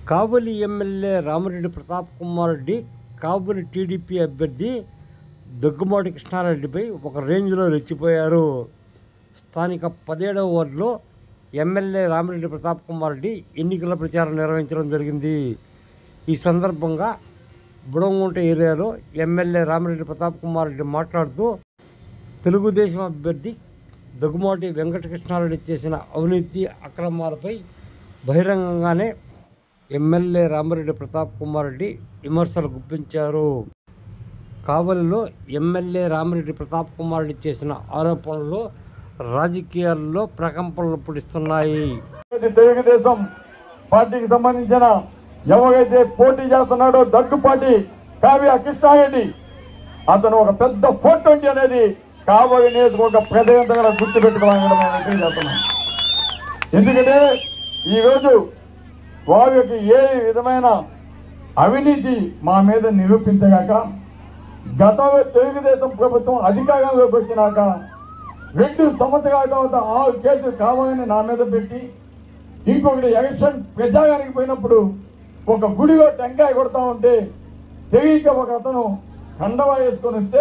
కావలి MLA Ramireddy Pratap Kumar Reddy Kavali TDP అభ్యర్థి దగ్గుమాటి కృష్ణారెడ్డిపై ఒక రేంజ్లో రెచ్చిపోయారు. స్థానిక 17వ వార్డులో ఎమ్మెల్యే రామిరెడ్డి ప్రతాప్ కుమార్ రెడ్డి ఎన్నికల ప్రచారం నిర్వహించడం జరిగింది. ఈ సందర్భంగా బుడంగుంట ఏరియాలో ఎమ్మెల్యే రామిరెడ్డి ప్రతాప్ కుమార్ రెడ్డి మాట్లాడుతూ తెలుగుదేశం అభ్యర్థి దగ్గుమాటి వెంకటకృష్ణారెడ్డి చేసిన అవినీతి అక్రమాలపై బహిరంగంగానే ఎమ్మెల్యే రామిరెడ్డి ప్రతాప్ కుమార్ రెడ్డి విమర్శలు గుప్పించారు. కావలిలో ఎమ్మెల్యే రామిరెడ్డి ప్రతాప్ కుమార్ రెడ్డి చేసిన ఆరోపణలు రాజకీయాల్లో ప్రకంపనలు పుట్టిస్తున్నాయి. తెలుగుదేశం పార్టీకి సంబంధించిన ఎవరైతే పోటీ చేస్తున్నాడో దగ్గుపాటి కావ్య కృష్ణారెడ్డి, అతను ఒక పెద్ద 420 అనేది కావలి నియోజకవర్గ ప్రజలంతా గుర్తుపెట్టుకోవాలని తెలియజేస్తున్నాం. ఎందుకంటే ఈరోజు వారికి ఏ విధమైన అవినీతి మా మీద నిరూపించగాక, గతంలో తెలుగుదేశం ప్రభుత్వం అధికారంలోకి వచ్చినాక 2 సంవత్సరాల తర్వాత 6 కేసులు కావాలని నా మీద పెట్టి, ఇంకొకటి ఎలక్షన్ ప్రచారానికి పోయినప్పుడు ఒక గుడిలో టెంకాయ కొడతా ఉంటే తెలియక ఒక అతను కండవా వేసుకొని వస్తే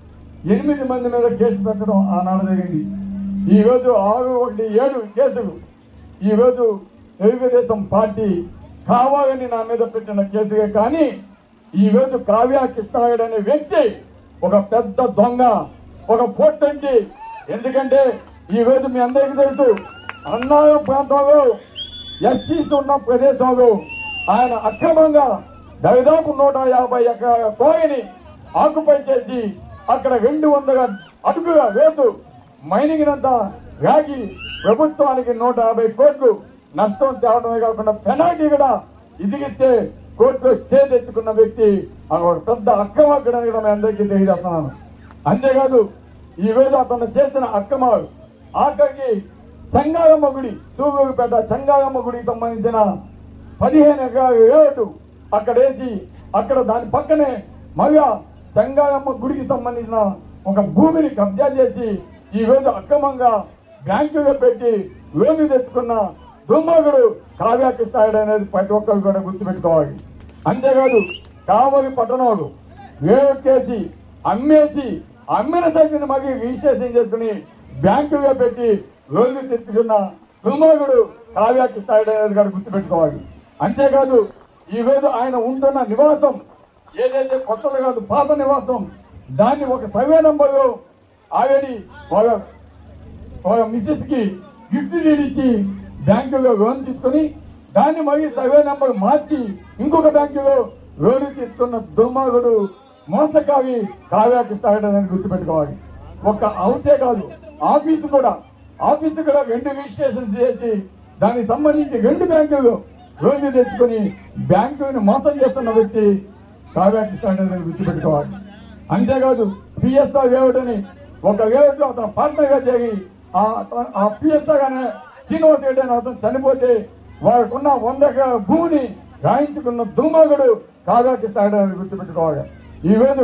8 మంది మీద కేసు పెట్టడం ఆనాడు జరిగింది. ఈరోజు 617 కేసులు ఈరోజు తెలుగుదేశం పార్టీ కావాలని నా మీద పెట్టిన కేసుగా. కానీ ఈరోజు కావ్య కృష్ణారెడ్డి అనే వ్యక్తి ఒక పెద్ద దొంగ, ఒక 420. ఎందుకంటే ఈరోజు మీ అందరికీ తెలుసు, అన్నారం ప్రాంతంలో ఎస్సీస్ ఉన్న ప్రదేశంలో ఆయన అక్రమంగా దాదాపు 150 ఎకరాల కోయిని ఆక్యుపై చేసి అక్కడ 200 అడుగుల వేసు మైనింగ్ అంతా రాగి ప్రభుత్వానికి 150 కోట్లు నష్టం తేవడమే కాకుండా పెనాల్టీ కూడా ఇదిగిస్తే కోర్టులో స్టే తెచ్చుకున్న వ్యక్తి ఒక పెద్ద అక్రమార్కుడని కూడా మేము అందరికీ తెలియజేస్తున్నాను. అంతేకాదు ఈరోజు అతను చేసిన అక్రమాలు ఆఖరికి చెంగారమ్మ గుడి, సూగూరుపేట చెంగారమ్మ గుడికి సంబంధించిన 15 ఎకరాల ఏటు అక్కడ వేసి అక్కడ దాని పక్కనే మళ్ళా చెంగారమ్మ గుడికి సంబంధించిన ఒక భూమిని కబ్జా చేసి ఈరోజు అక్రమంగా బ్యాంకులో పెట్టి లోన్లు తెచ్చుకున్న దుర్మార్గుడు కావ్య కృష్ణారెడ్డి అనేది ప్రతి ఒక్కరు కూడా గుర్తుపెట్టుకోవాలి. అంతేకాదు కావలి పట్టణంలో వేసి అమ్మేసి అమ్మిన సంఖ్యను మళ్ళీ రిజిస్ట్రేషన్ చేసుకుని బ్యాంకుగా పెట్టి లోన్లు తెచ్చుకున్న దుర్మార్గుడు కావ్య కృష్ణారెడ్డి అనేది కూడా గుర్తుపెట్టుకోవాలి. అంతేకాదు ఈరోజు ఆయన ఉంటున్న నివాసం ఏదైతే కొత్తది కాదు, పాత నివాసం, దాన్ని ఒక సర్వే నంబర్లో ఆల్రెడీ వాళ్ళ మిసెస్ కి గిఫ్ట్ డీడ్ ఇచ్చి బ్యాంకులో లోన్ తీసుకుని దాన్ని మళ్ళీ సర్వే నంబర్ మార్చి ఇంకొక బ్యాంకులో లోన్ తీసుకున్న దుర్మార్గుడు మోసకావి కావ్య కృష్ణారెడ్డి అని గుర్తుపెట్టుకోవాలి. ఒక హౌసే కాదు, ఆఫీసు కూడా 2 రిజిస్ట్రేషన్ చేసి దానికి సంబంధించి 2 బ్యాంకులు లోన్లు తెచ్చుకుని బ్యాంకుని మోసం చేస్తున్న వ్యక్తి కావ్య కృష్ణారెడ్డి అని గుర్తుపెట్టుకోవాలి. అంతేకాదు పిఎస్ఆర్ లేఅవుట్ అని ఒక లేఅవుట్ లో అతను పార్ట్నర్ గా చేరి ఆ పిఎస్ఆర్ గానే శ్రీనివాస్ రెడ్డి అని అతను చనిపోతే వారికి ఉన్న 100 ఎకరాల భూమిని రాయించుకున్న దుర్మార్గుడు కావ్య కృష్ణారెడ్డి అని గుర్తుపెట్టుకోవాలి. ఈరోజు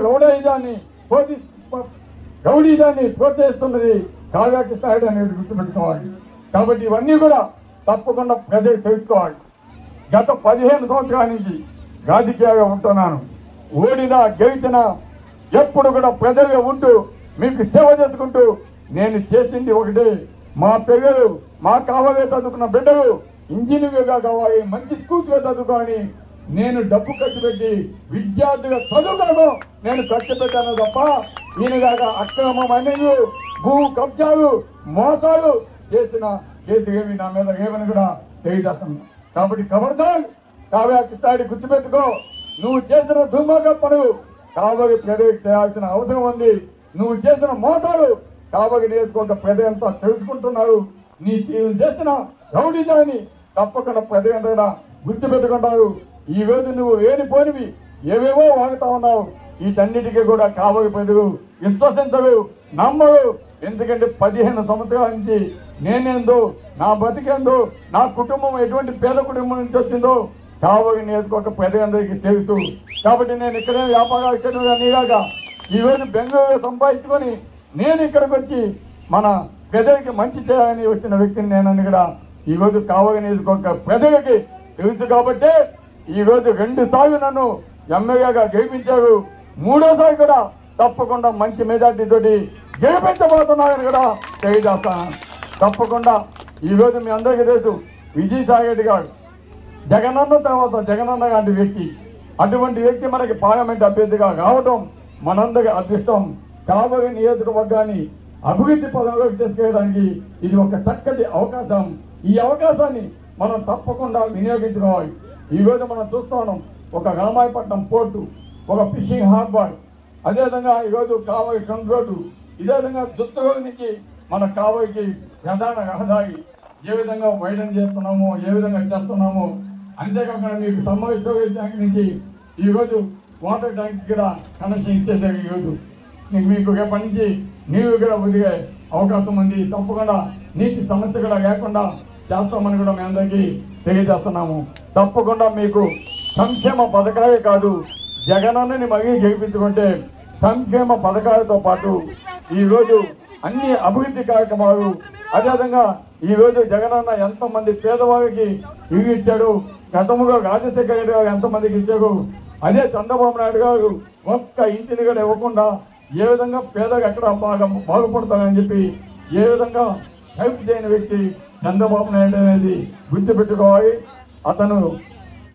రౌడీజాన్ని ప్రోత్సహిస్తున్నది కావ్య కృష్ణారెడ్డి అనేది గుర్తుపెట్టుకోవాలి. కాబట్టి ఇవన్నీ కూడా తప్పకుండా ప్రజలు తెలుసుకోవాలి. గత 15 సంవత్సరాల నుంచి రాజకీయంగా ఉంటున్నాను. ఓడినా గెలిచినా ఎప్పుడు కూడా ప్రజలుగా ఉంటూ మీకు సేవ చేసుకుంటూ నేను చేసింది ఒకటే, మా పిల్లలు మా కావలే చదువుకున్న బిడ్డలు ఇంజనీర్గా కావాలి, మంచి స్కూల్స్గా చదువుకోవాలి. నేను డబ్బు ఖర్చు పెట్టి విద్యార్థుల చదువుకోవడం నేను ఖర్చు పెట్టాను తప్ప ఈయనగా అక్రమమైనవి భూ కబ్జాలు మోసాలు చేసిన కేసు ఏమి నా మీద ఏమని కూడా తెలియజేస్తాను. కాబట్టి ఖబర్దార్ కావ్య కృష్ణారెడ్డి గుర్తుపెట్టుకో, నువ్వు చేసిన దుర్మార్గ పనులు కావలి ప్రజలకు చేయాల్సిన అవసరం ఉంది. నువ్వు చేసిన మోసాలు కావలి నియోజకవర్గ ప్రజలంతా తెలుసుకుంటున్నారు. నీ చేసిన రౌడీజాన్ని తప్పకుండా ప్రజలంతా గుర్తుపెట్టుకుంటారు. ఈ రోజు నువ్వు పోనివి ఏవేవో వాగుతా ఉన్నావు, వీటన్నిటికీ కూడా కావలి ప్రజలు విశ్వసించరు, నమ్మరు. ఎందుకంటే 15 సంవత్సరాల నుంచి నేనేందో, నా బతికేందో, నా కుటుంబం ఎటువంటి పేద కుటుంబం నుంచి వచ్చిందో కావలి నియోజకవర్గ ప్రజలందరికీ తెలుసు. కాబట్టి నేను ఇక్కడే వ్యాపారాలు చేయడం నీలాగా ఈరోజు బెంగళూరు సంపాదించుకొని నేను ఇక్కడికి వచ్చి మన ప్రజలకి మంచి చేయాలని వచ్చిన వ్యక్తిని నేనని కూడా ఈరోజు కావలి నియోజకవర్గ ప్రజలకి తెలుసు. కాబట్టి ఈరోజు 2 సార్లు నన్ను ఎమ్మెల్యేగా గెలిపించారు. 3ఓసారి కూడా తప్పకుండా మంచి మెజార్టీ తోటి గెలిపించబోతున్నారని కూడా తెలియజేస్తాను. తప్పకుండా ఈరోజు మీ అందరికీ తెలుసు, విజయసాయి రెడ్డి గారు జగనన్న తర్వాత జగనన్న లాంటి వ్యక్తి, అటువంటి వ్యక్తి మనకి పార్లమెంట్ అభ్యర్థిగా రావడం మనందరి అదృష్టం. కాబోయే నియోజకవర్గాన్ని అభివృద్ధి పదంలోకి తీసుకెళ్ళడానికి ఇది ఒక చక్కటి అవకాశం. ఈ అవకాశాన్ని మనం తప్పకుండా వినియోగించుకోవాలి. ఈరోజు మనం చూస్తున్నాం, ఒక రామాయపట్నం పోర్టు, ఒక ఫిషింగ్ హార్బర్, అదేవిధంగా ఈరోజు కావలి ట్రంక్ రోడ్డు, ఇదే విధంగా దుత్తగూరు నుంచి మన కావలికి ప్రధాన రహదారి ఏ విధంగా వైడన్ చేస్తున్నామో, ఏ విధంగా చేస్తున్నామో, అంతేకాకుండా మీకు సమ్మర్ స్టోరేజ్ ట్యాంక్ నుంచి ఈరోజు వాటర్ ట్యాంక్ కూడా కనెక్షన్ ఇచ్చేసారు. ఈరోజు మీకు రేపటి నుంచి నీరు కూడా ఒదిగే అవకాశం ఉంది. తప్పకుండా నీటి సమస్య కూడా లేకుండా చేస్తామని కూడా మీ అందరికీ తెలియజేస్తున్నాము. తప్పకుండా మీకు సంక్షేమ పథకాలే కాదు, జగనన్నని మళ్ళీ గెలిపించుకుంటే సంక్షేమ పథకాలతో పాటు ఈరోజు అన్ని అభివృద్ధి కార్యక్రమాలు, అదేవిధంగా ఈరోజు జగనన్న ఎంతమంది పేదవారికి ఇల్లు ఇచ్చాడు, గతంలో రాజశేఖర రెడ్డి గారు ఎంతమందికి ఇచ్చారు, అదే చంద్రబాబు నాయుడు గారు ఒక్క ఇంటిని కూడా ఇవ్వకుండా ఏ విధంగా పేదగా ఎక్కడ బాగుపడతారని చెప్పి ఏ విధంగా హెల్ప్ చేయని వ్యక్తి చంద్రబాబు నాయుడు అనేది గుర్తుపెట్టుకోవాలి. అతను